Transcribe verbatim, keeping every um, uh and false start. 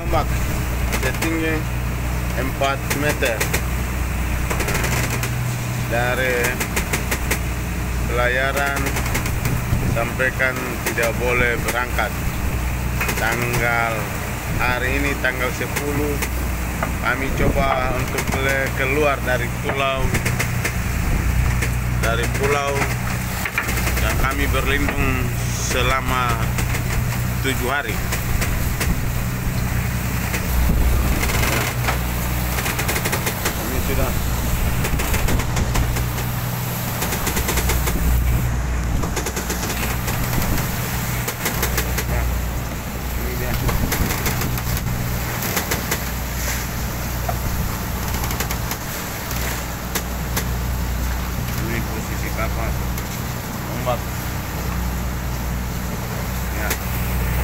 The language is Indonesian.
ombak setinggi empat meter. Dari pelayaran sampaikan tidak boleh berangkat. Tanggal hari ini tanggal sepuluh kami coba untuk keluar dari pulau dari pulau dan kami berlindung selama tujuh hari. Kami sudah